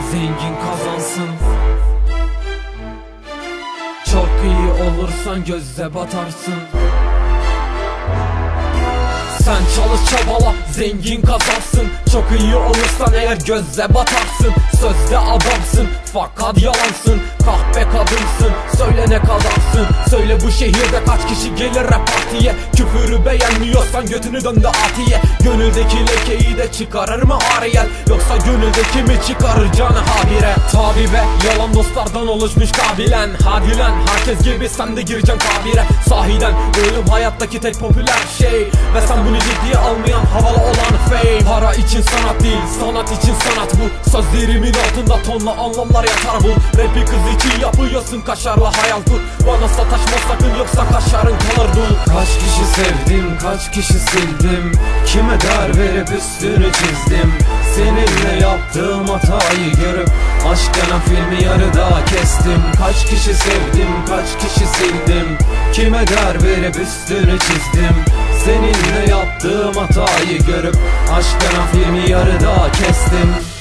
zengin kazansın. Çok iyi olursan göze batarsın. Sen çalış çabala, zengin kazansın. Çok iyi olursan eğer göze batarsın. Sözde adamsın fakat yalansın. Kahpe kadınsın, söyle ne kadarsın. Söyle bu şehirde kaç kişi gelir rap partiye. Küfürü beğenmiyorsan götünü döndü atiye. Gönüldeki lekeyi de çıkarır mı Ariel, yoksa gönüldeki mi çıkarır canı habire. Tabi be, yalan dostlardan oluşmuş kabilen. Hadi lan herkes gibi sen de gireceksin kabire. Sahiden ölüm hayattaki tek popüler şey. Ve sen bunu ciddiye almayan havalı olan fame. Para için sanat değil, sanat için sanat bu. Sözlerimin altında tonla anlamlar yatar bu. Rapi kız için yapıyorsun kaşarla hayal kur. Bana sataşma sakın yoksa kaşarın kalır dul. Kaç kişi sevdim, kaç kişi sildim. Kime değer verip üstünü çizdim. Seninle yaptığım hatayı görüp aşk denen filmi yarıda kestim. Kaç kişi sevdim, kaç kişi sildim. Kime değer verip üstünü çizdim. Seninle yaptığım hatayı görüp aşk denen filmi yarıda kestim.